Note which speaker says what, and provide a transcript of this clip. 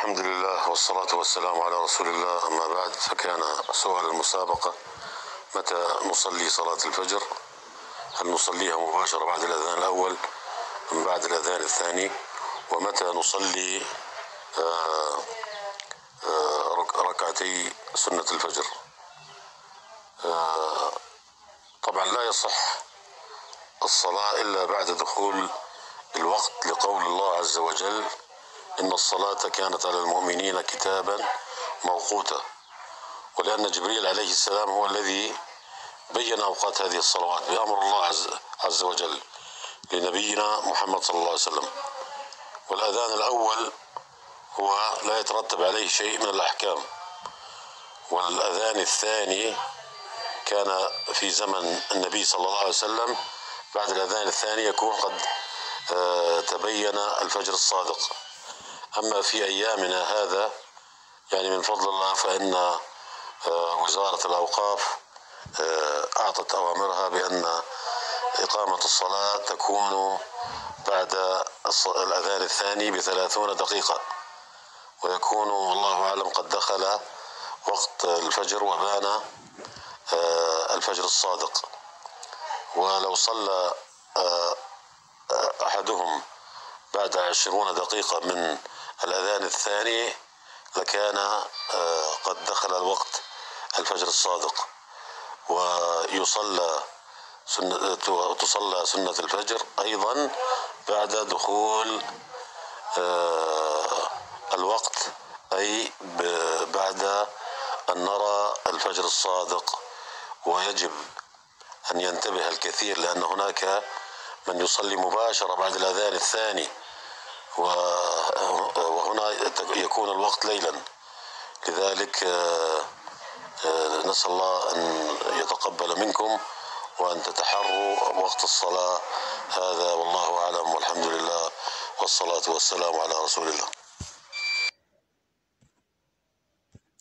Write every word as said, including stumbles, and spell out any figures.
Speaker 1: الحمد لله والصلاة والسلام على رسول الله. أما بعد، فكان سؤال المسابقة: متى نصلي صلاة الفجر؟ هل نصليها مباشرة بعد الأذان الأول أم بعد الأذان الثاني؟ ومتى نصلي آه، آه، ركعتي سنة الفجر؟ آه، طبعا لا يصح الصلاة إلا بعد دخول الوقت، لقول الله عز وجل: إن الصلاة كانت على المؤمنين كتابا موقوتا. ولأن جبريل عليه السلام هو الذي بين أوقات هذه الصلوات بأمر الله عز, عز وجل لنبينا محمد صلى الله عليه وسلم. والأذان الأول هو لا يترتب عليه شيء من الأحكام، والأذان الثاني كان في زمن النبي صلى الله عليه وسلم. بعد الأذان الثاني يكون قد تبين الفجر الصادق. أما في أيامنا هذا، يعني من فضل الله، فإن وزارة الأوقاف أعطت أوامرها بأن إقامة الصلاة تكون بعد الأذان الثاني بثلاثون دقيقة، ويكون والله أعلم قد دخل وقت الفجر وبان الفجر الصادق. ولو صلى أحدهم بعد عشرون دقيقة من الأذان الثاني لكان قد دخل الوقت الفجر الصادق. ويصلى سنة تصلى سنة الفجر أيضا بعد دخول الوقت، أي بعد أن نرى الفجر الصادق. ويجب أن ينتبه الكثير، لأن هناك من يصلي مباشرة بعد الأذان الثاني، وهنا يكون الوقت ليلا. لذلك نسأل الله أن يتقبل منكم وأن تتحروا وقت الصلاة هذا، والله أعلم، والحمد لله، والصلاة والسلام على رسول الله.